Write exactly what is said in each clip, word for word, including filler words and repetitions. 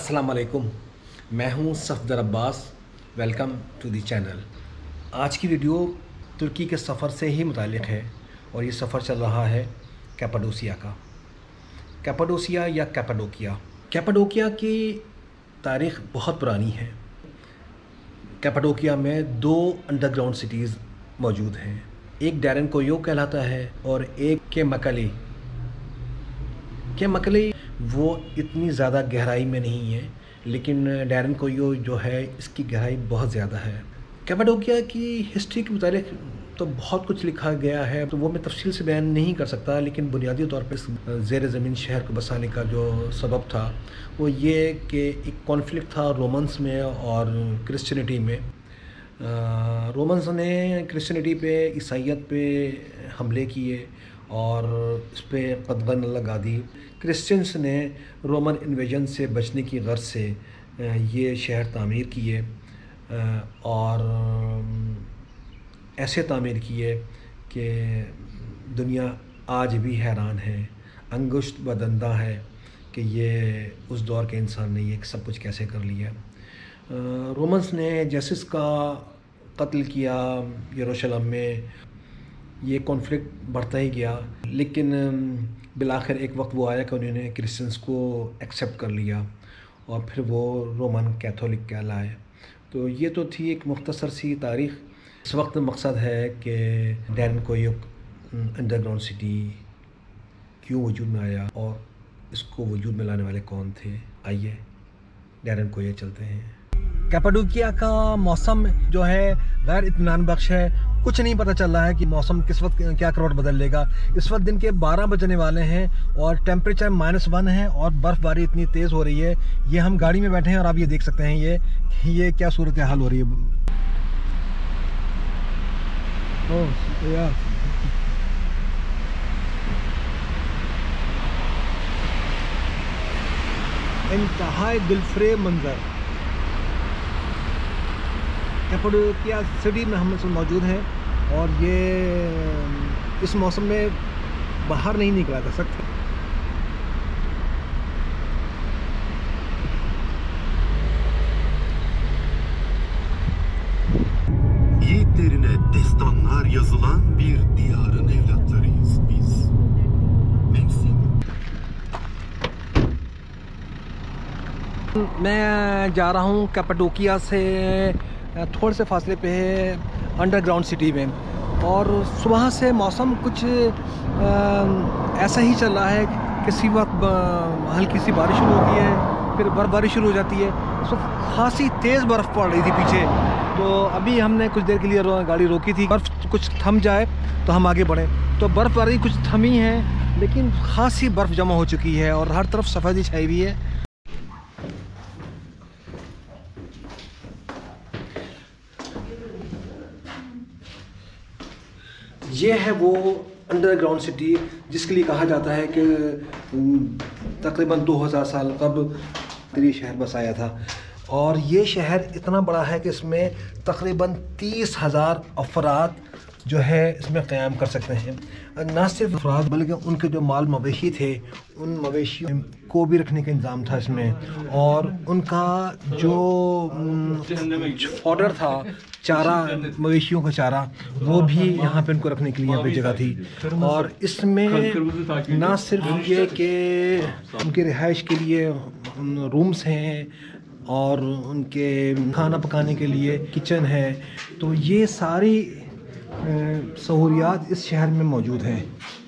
अस्सलाम वालेकुम, मैं हूं Safdar Abbas. Welcome to the channel. आज की वीडियो तुर्की के सफ़र से ही मुताल्लिक़ है और ये सफ़र चल रहा है कैपाडोसिया का। कैपाडोसिया या कैपाडोकिया कैपाडोकिया की तारीख़ बहुत पुरानी है। कैपाडोकिया में दो अंडरग्राउंड सिटीज़ मौजूद हैं, एक डैरनकोयो कहलाता है और एक के मकली के मकली वो इतनी ज़्यादा गहराई में नहीं है, लेकिन डैरनकोयो जो है इसकी गहराई बहुत ज़्यादा है। कैपाडोकिया की हिस्ट्री के मुताबिक तो बहुत कुछ लिखा गया है, तो वो मैं तफसील से बयान नहीं कर सकता, लेकिन बुनियादी तौर पर इस ज़ेर ज़मीन शहर को बसाने का जो सबब था वो ये कि एक कॉन्फ्लिक्ट था रोमन्स में और क्रिश्चियनिटी में। रोमन्स ने क्रिश्चियनिटी पे, ईसाइयत पे हमले किए और इस पर कदगन लगा दी। क्रिश्चियंस ने रोमन इन्वेजन से बचने की गर्ज से ये शहर तामीर किए और ऐसे तामीर किए कि दुनिया आज भी हैरान है, अंगुश्त बदंदा है कि ये उस दौर के इंसान ने ये सब कुछ कैसे कर लिया। रोमन्स ने जैसिस का कत्ल किया यरूशलेम में, ये कॉन्फ्लिक्ट बढ़ता ही गया, लेकिन बिलाखिर एक वक्त वो आया कि उन्होंने क्रिश्चियंस को एक्सेप्ट कर लिया और फिर वो रोमन कैथोलिक कहलाए। तो ये तो थी एक मुख्तसर सी तारीख़। इस वक्त मकसद है कि डैरनकोयो अंडरग्राउंड सिटी क्यों वजूद में आया और इसको वजूद में लाने वाले कौन थे। आइए डैरनकोयो चलते हैं। कैपाडोकिया का मौसम जो है गैर इत्मीनान बख्श है। कुछ नहीं पता चल रहा है कि मौसम किस वक्त क्या करवट बदल लेगा। इस वक्त दिन के बारह बजने वाले हैं और टेम्परेचर माइनस वन है और बर्फ़बारी इतनी तेज़ हो रही है। ये हम गाड़ी में बैठे हैं और आप ये देख सकते हैं ये ये क्या सूरत हाल हो रही है। ओह यार, इंतहाई दिलफरेब मंजर। कैपाडोकिया सिटी में हम मौजूद हैं और ये इस मौसम में बाहर नहीं निकला जा सकता। Yiğitlerine destanlar yazılan bir diyarın evlatlarıyız biz. Mevsim. मैं जा रहा हूँ कैपाडोकिया से थोड़े से फासले पे है अंडरग्राउंड सिटी में, और सुबह से मौसम कुछ आ, ऐसा ही चल रहा है। किसी वक्त हल्की सी बारिश शुरू होती है, फिर बर्फ़बारी शुरू हो जाती है। तो खासी तेज़ बर्फ़ पड़ रही थी पीछे, तो अभी हमने कुछ देर के लिए गाड़ी रोकी थी। बर्फ़ कुछ थम जाए तो हम आगे बढ़ें। तो बर्फ़बारी कुछ थमी है, लेकिन खासी बर्फ़ जमा हो चुकी है और हर तरफ सफ़ेदी छाई हुई है। ये है वो अंडरग्राउंड सिटी जिसके लिए कहा जाता है कि तकरीबन दो हज़ार साल कबल ये शहर बसाया था। और ये शहर इतना बड़ा है कि इसमें तकरीबन तीस हज़ार अफराद जो है इसमें क़याम कर सकते हैं। ना सिर्फ अफराद बल्कि उनके जो माल मवेशी थे, उन मवेशियों को भी रखने का इंतज़ाम था इसमें, और उनका जो फॉडर था, चारा, मवेशियों का चारा, वो भी यहाँ पे उनको रखने के लिए यहाँ पे जगह थी। और इसमें ना सिर्फ ये कि उनके रिहाइश के लिए रूम्स हैं और उनके खाना पकाने के लिए किचन है, तो ये सारी सहूलियात इस शहर में मौजूद हैं।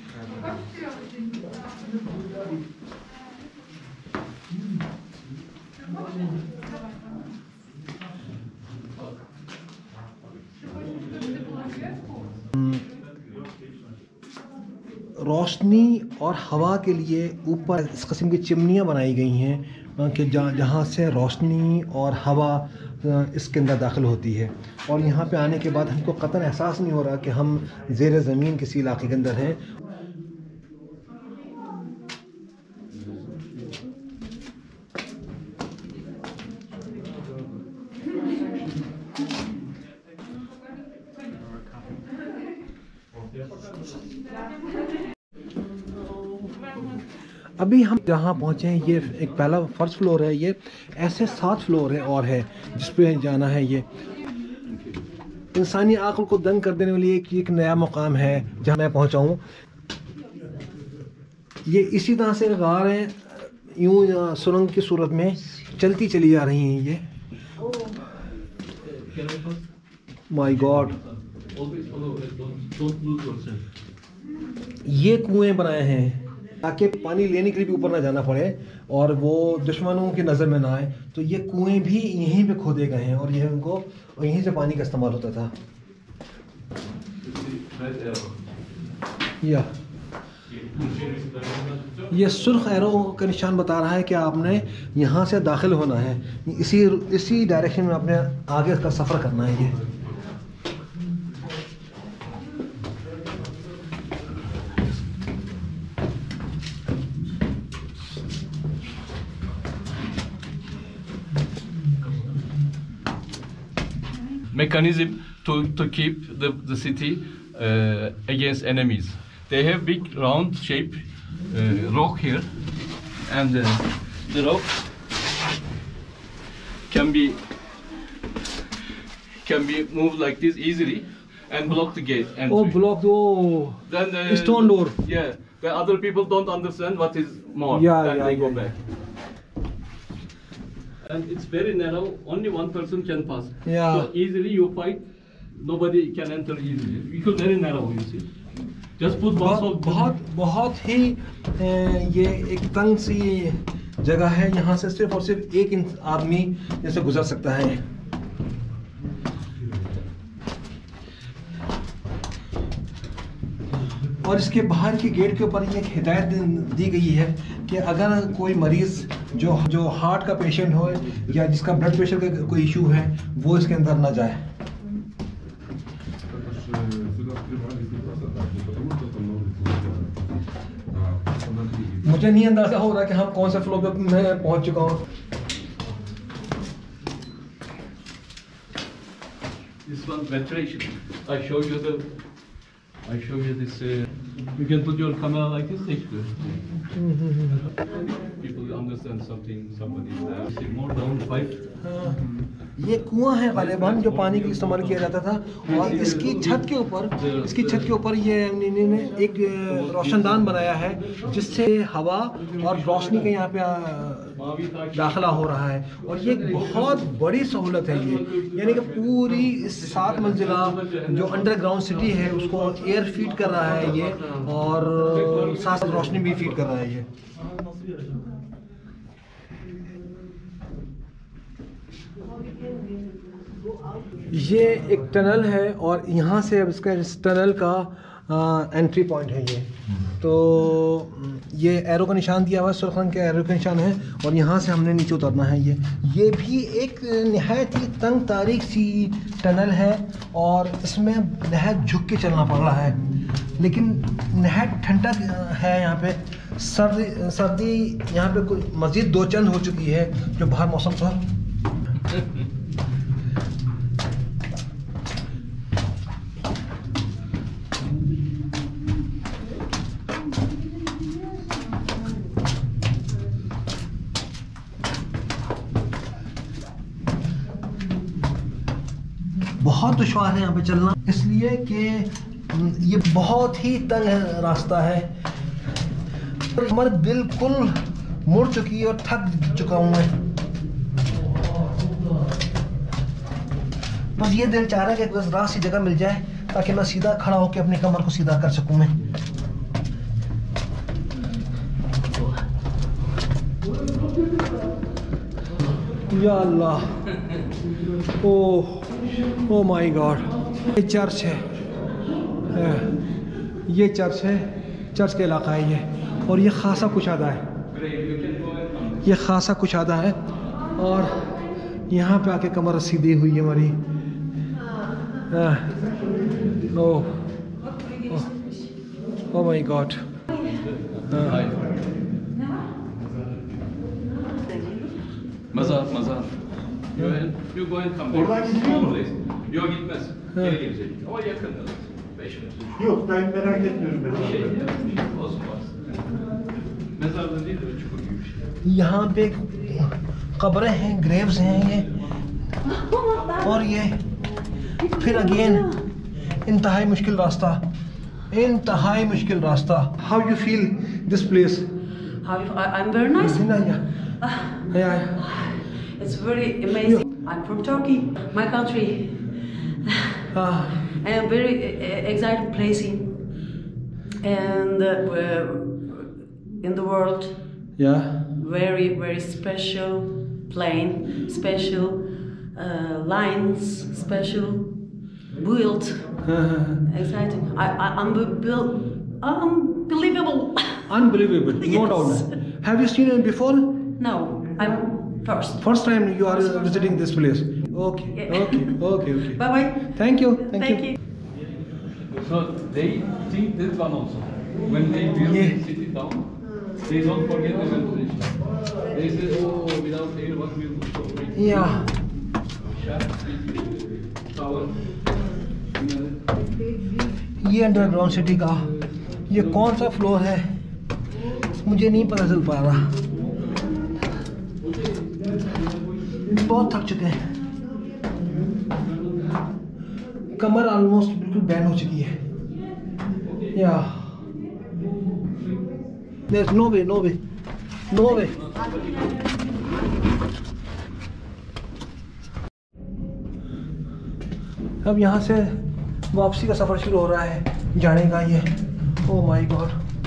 रोशनी और हवा के लिए ऊपर इस किस्म की चिमनियाँ बनाई गई हैं कि जहाँ जहाँ से रोशनी और हवा इसके अंदर दाखिल होती है। और यहाँ पे आने के बाद हमको कतई एहसास नहीं हो रहा कि हम ज़ेर ज़मीन किसी इलाके के अंदर हैं। अभी हम जहाँ पहुँचे हैं ये एक पहला फर्स्ट फ्लोर है, ये ऐसे सात फ्लोर है और है जिस पे जाना है। ये इंसानी आँख को दंग कर देने वाली एक एक नया मुकाम है जहाँ मैं पहुँचा हूँ। ये इसी तरह से गार है, यूँ सुरंग की सूरत में चलती चली जा रही हैं ये। माय गॉड, ये कुएं बनाए हैं ताकि पानी लेने के लिए भी ऊपर ना जाना पड़े और वो दुश्मनों की नज़र में ना आए। तो ये कुएं भी यहीं पे खोदे गए हैं और ये उनको यहीं से पानी का इस्तेमाल होता था। या ये सुर्ख एरो का निशान बता रहा है कि आपने यहाँ से दाखिल होना है, इसी इसी डायरेक्शन में आपने आगे का सफ़र करना है। ये mechanism to, to keep the, the city uh, against enemies. They have big round shape uh, rock here, and uh, the rock can be can be moved like this easily and block the gate. Entry. Oh, block! Oh, then uh, stone door. Yeah, the other people don't understand what is more. Yeah, and yeah, they go yeah, back. And it's very narrow, only one person can pass. Yeah. So easily you fight, nobody can enter easily. Because very narrow, you see. Just put one बहुत salt. बहुत बहुत ही ये एक तंग सी जगह है, यहाँ से सिर्फ और सिर्फ एक आदमी जैसे गुजर सकता है। और इसके बाहर की गेट के ऊपर ये एक हिदायत दी गई है कि अगर कोई मरीज़ जो जो हार्ट का पेशेंट हो या जिसका ब्लड प्रेशर का कोई इशू है वो इसके अंदर ना जाए। मुझे नहीं अंदाजा हो रहा कि हम कौन से फ्लोर पे मैं पहुंच चुका हूँ। This one ventilation. I show you the. I show you this. Uh, you can put your camera like this. Take good. People understand something. Somebody is there. See more down five. ये कुआं है गालिबन जो पानी के इस्तेमाल किया जाता था और इसकी छत के ऊपर इसकी छत के ऊपर ये इन्होंने एक रोशनदान बनाया है जिससे हवा और रोशनी का यहाँ पे दाखिला हो रहा है। और ये एक बहुत बड़ी सहूलत है ये, यानी कि पूरी इस सात मंजिला जो अंडरग्राउंड सिटी है उसको एयर फीड कर रहा है ये और साथ साथ रोशनी भी फीड कर रहा है ये। ये एक टनल है और यहाँ से अब इसका इस टनल का आ, एंट्री पॉइंट है ये। तो ये एरो का निशान दिया हुआ है, सुर्ख रंग के एरो का निशान है और यहाँ से हमने नीचे उतरना है। ये ये भी एक नहायत ही तंग तारीख सी टनल है और इसमें नहायत झुक के चलना पड़ रहा है, लेकिन नहायत ठंडक है यहाँ पे। सर्दी सर्दी यहाँ पे कोई मज़ीद दो चंद हो चुकी है जो बाहर मौसम था। बहुत दुश्वार है यहाँ पे चलना, इसलिए कि ये बहुत ही तंग रास्ता है। कमर बिल्कुल मुड़ चुकी है और थक चुका हूँ मैं। बस ये दिल चाह रहा है कि बस रात सी जगह मिल जाए ताकि मैं सीधा खड़ा होकर अपनी कमर को सीधा कर सकूँ मैं। या अल्लाह, ओह ओ माय गॉड, ये चर्च है, ये चर्च है, चर्च का इलाका है ये और ये खासा कुशादा है, ये खासा कुशादा है और यहाँ पे आके कमर सीधी हुई है हमारी। Oh oh my God, Mazar, mazar. You, you go and come back. Yok gitmez. Geri gelecek. Ama yakın. Beş metre. Yok ben merak etmiyorum ben. Şey, bir şey olsun bak. Mezarlığın यहाँ पे कब्रें हैं, Graves हैं ये, और ये फिर again इंतहाई मुश्किल रास्ता, इंतहाई मुश्किल रास्ता. How you feel this place? How you, I, I'm very nice. Yeah, yeah. Yeah. It's very amazing. I'm from Turkey, my country. Ah. I am very uh, excited place in and uh, in the world. Yeah. Very very special plane, special uh, lines, special build. Exciting. I, I unbe- unbelievable. Unbelievable. No doubt. Have you seen it before? No, I'm first. First time you are First, first visiting time. this place. Okay. Yeah. Okay. Okay. Okay. Bye bye. Thank you. Thank, Thank you. you. So they think this one also. When they build Yeah. the city down, they don't forget the ventilation. They say, oh, without air, what will do? So we Yeah. shaft with tower. ये underground city का ये कौन सा floor है मुझे नहीं पता चल पा रहा. बहुत थक चुके हैं, कमर ऑलमोस्ट बिल्कुल बैन हो चुकी है. या there's no way, no way, no way. अब यहाँ से वापसी का सफ़र शुरू हो रहा है, जाने का. ये oh my God.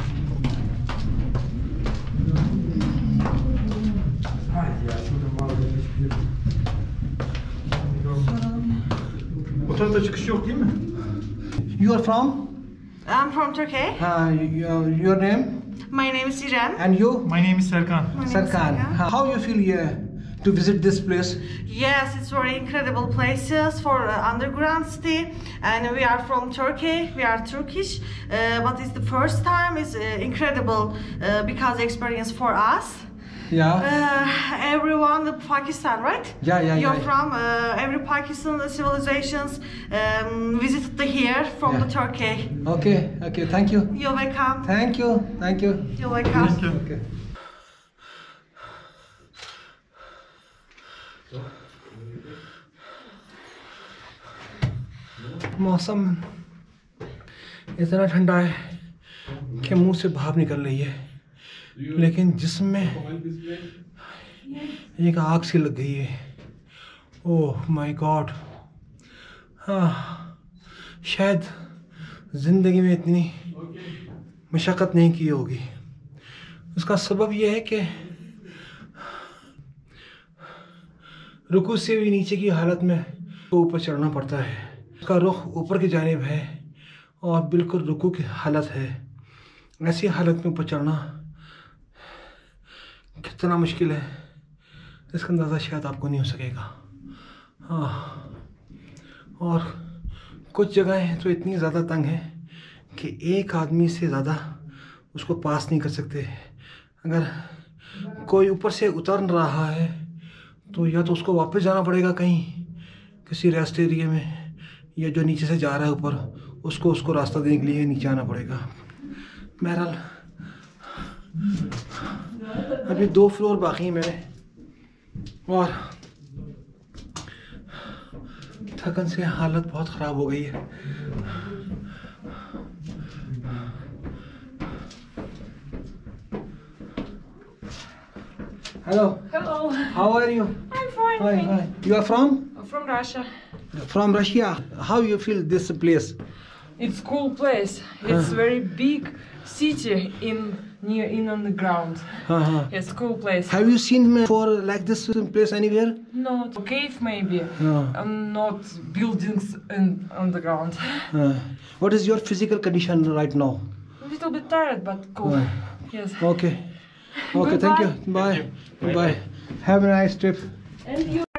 Otelda çıkış yok değil mi? You are from? I'm from Turkey. Uh, your, your name? My name is İrem. And you? My name is Serkan. My name is Sarkar. Serkan. How you feel here to visit this place? Yes, it's very incredible places for uh, underground city, and we are from Turkey. We are Turkish, uh, but it's the first time. It's uh, incredible uh, because experience for us. Yeah. Uh, everyone, the Pakistan, right? Yeah, yeah, You're yeah. from uh, every Pakistan civilizations um, visited the here from Yeah. the Turkey. Okay. Okay. Thank you. You're welcome. Thank you. Thank you. You're welcome. Thank you. Okay. मौसम इतना ठंडा है कि मुंह से भाप निकल रही है, लेकिन जिस्म में एक आग सी लग गई है. Oh my God. हाँ, शायद ज़िंदगी में इतनी मशक्क़त नहीं की होगी. उसका सबब यह है कि रुकू से भी नीचे की हालत में तो ऊपर चढ़ना पड़ता है. उसका रुख ऊपर की जानिब है और बिल्कुल रुकू की हालत है. ऐसी हालत में ऊपर चढ़ना कितना मुश्किल है, इसका अंदाज़ा शायद आपको नहीं हो सकेगा. हाँ, और कुछ जगहें तो इतनी ज़्यादा तंग हैं कि एक आदमी से ज़्यादा उसको पास नहीं कर सकते. अगर कोई ऊपर से उतर रहा है तो या तो उसको वापस जाना पड़ेगा कहीं किसी रेस्ट एरिया में, या जो नीचे से जा रहा है ऊपर उसको उसको रास्ता देने के लिए नीचे आना पड़ेगा. बहरहाल अभी दो फ्लोर बाकी हैं मेरे और थकन से हालत बहुत ख़राब हो गई है. Hello. Hello. How are you? I'm fine. Hi, thank hi. You are from? you. From Russia. From Russia. How you feel this place? It's cool place. It's very big city in near in on the ground. Uh-huh. It's cool place. Have you seen me for like this place anywhere? Not cave maybe. No. And not buildings in on the ground. Uh, what is your physical condition right now? A little bit tired but cool. Uh. Yes. Okay. Okay, thank you. Bye. Bye. Have a nice trip. And you.